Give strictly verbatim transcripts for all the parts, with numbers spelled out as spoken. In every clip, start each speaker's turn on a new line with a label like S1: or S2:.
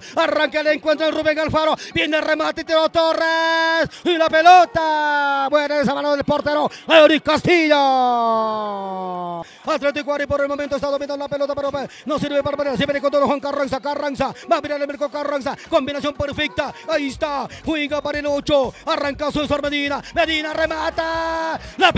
S1: Arranca el encuentro de Rubén Alfaro. Viene el remate, tiró Torres. Y la pelota. Buena esa mano del portero. Eric Castillo. Atlético Ari por el momento está dominando la pelota, pero no sirve para parar. Se viene con todo Juan Carranza. Carranza. Va a mirar el mercado Carranza. Combinación perfecta. Ahí está. Juega para el ocho. Arranca César Medina. Medina remata. La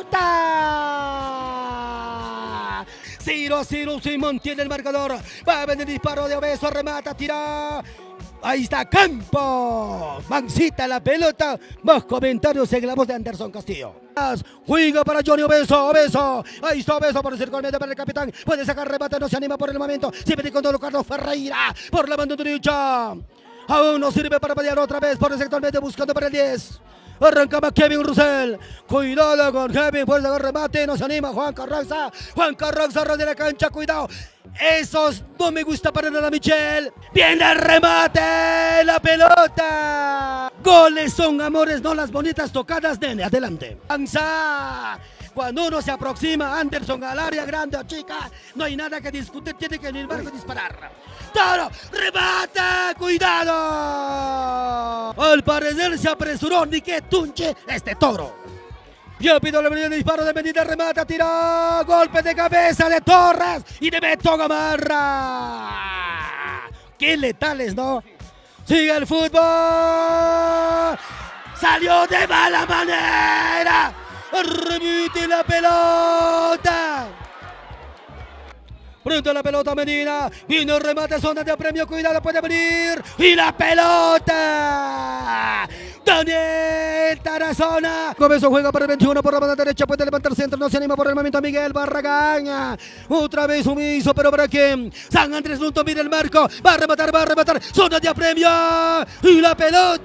S1: pelota. cero a cero se mantiene el marcador. Va a venir el disparo de Obeso. Remata. Tira. Ahí está Campos. Mancita la pelota. Más comentarios en la voz de Anderson Castillo. Juega para Johnny Obeso. Obeso. Ahí está Obeso por el cerco al medio para el capitán. Puede sacar remate. No se anima por el momento. Siempre con todo Carlos Ferreira. Por la banda derecha. Aún no sirve para pelear otra vez por el sector medio buscando para el diez. Arrancaba Kevin Russell. Cuidado con Kevin. Puede sacar remate. No se anima Juan Carranza. Juan Carranza de la cancha. Cuidado. Esos no me gusta para nada, Michel. Viene el remate. La pelota. Goles son amores, no las bonitas tocadas. Nene, adelante. Anza. Cuando uno se aproxima, Anderson al área grande o chica, no hay nada que discutir. Tiene que ir barco y disparar. Toro, remate. Cuidado. Al parecer se apresuró. Ni que tunche este Toro. Yo pido la venida de disparo de Medina, remata, tira, golpe de cabeza de Torres y de Beto Gamarra. Qué letales, ¿no? Sigue el fútbol. Salió de mala manera. Remite la pelota. Pronto la pelota Medina. Vino el remate, zona de premio. Cuidado, puede venir. Y la pelota. Daniel Tarazona. Comienzo juega por el veintiuno por la banda derecha. Puede levantar centro. No se anima por el momento Miguel Barragán. Otra vez sumiso, pero para quién. San Andrés Lunto mira el marco. Va a rematar, va a rematar. Zona de apremio. Y la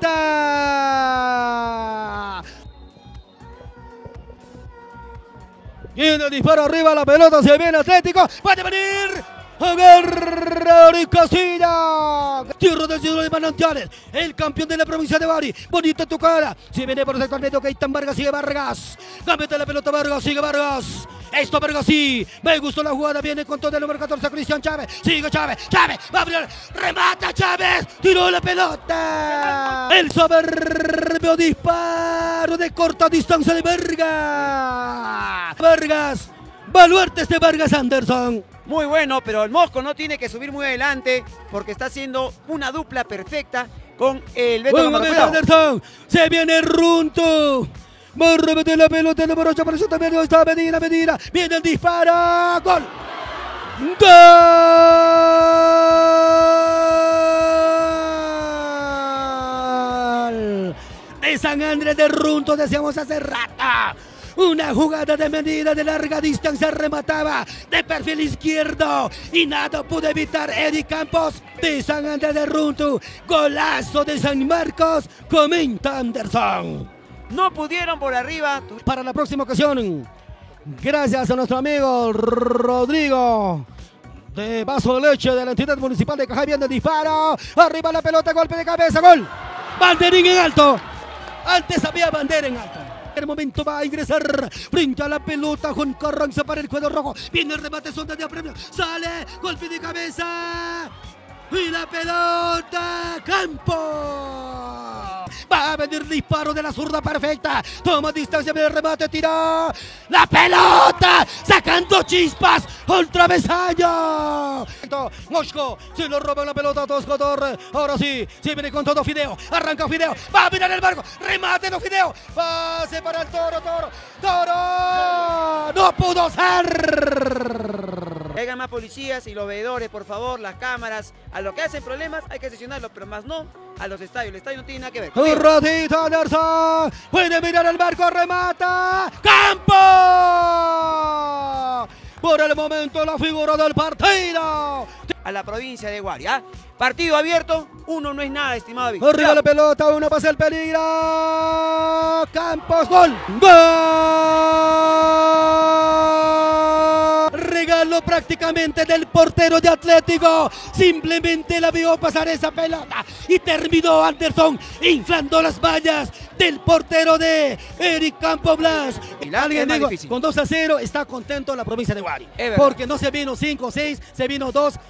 S1: pelota. Viene el disparo arriba, la pelota se viene Atlético. Puede venir. Agarra Eric Castillo. Tierra del cielo de Manantiales. El campeón de la provincia de Bari. Bonita tu cara. Si viene por el sector medio, Keitan Vargas. Sigue Vargas. Cámbiate la pelota Vargas. Sigue Vargas. Esto Vargas sí. Me gustó la jugada. Viene con todo el número catorce. Cristian Chávez. Sigue Chávez. Chávez. Va a abrir. Remata Chávez. Tiró la pelota. El soberbio disparo de corta distancia de Vargas. Vargas. Baluartes de Vargas Anderson.
S2: Muy bueno, pero el Mosco no tiene que subir muy adelante porque está haciendo una dupla perfecta con el Beto Gamarra.
S1: Anderson. Se viene Runto. Va a remeter la pelota, el número ocho, por eso también está Medina, Medina. Viene el disparo. Gol. Gol. De San Andrés de Runto, decíamos hace rato. Una jugada de Medina de larga distancia, remataba de perfil izquierdo y nada pudo evitar Eric Campos de San Andrés de Runto. Golazo de San Marcos, comenta Anderson.
S2: No pudieron por arriba.
S1: Para la próxima ocasión, gracias a nuestro amigo Rodrigo de Vaso de Leche de la entidad municipal de Cajay. Viene el disparo, arriba la pelota, golpe de cabeza, gol. Banderín en alto. Antes había bandera en alto. En el momento va a ingresar frente a la pelota Juan Carranza para el cuadro rojo. Viene el remate, sonda de apremio. Sale, golpe de cabeza. Y la pelota, Campo. Va a venir disparo de la zurda perfecta. Toma distancia, viene el remate, tira. La pelota, sacando chispas. Al travesaño. Mosco, se lo roba la pelota a Tosco Torres. Ahora sí, se viene con todo Fideo. Arranca Fideo, va a mirar el barco. Remate de Fideo. Pase para el Toro, Toro. Toro. No pudo ser.
S2: Traigan más policías y los veedores, por favor, las cámaras. A lo que hacen problemas hay que sesionarlos, pero más no a los estadios. El estadio no tiene nada que ver.
S1: Un ratito, Anderson. Puede mirar el barco, remata. ¡Campo! Por el momento, la figura del partido.
S2: A la provincia de Guaria. Partido abierto, uno no es nada, estimado Víctor.
S1: Arriba claro. La pelota, uno pasa el peligro. Campos, gol. ¡Gol! Regalo prácticamente del portero de Atlético. Simplemente la vio pasar esa pelota y terminó Anderson inflando las vallas del portero de Eric Campo Blas. Alguien digo, con dos a cero está contento la provincia de Guari. Porque no se vino cinco o seis, se vino dos